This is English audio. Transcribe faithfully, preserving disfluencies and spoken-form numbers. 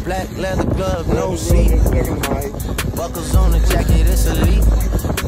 Black leather glove, no seat. Buckles on the jacket, it's elite.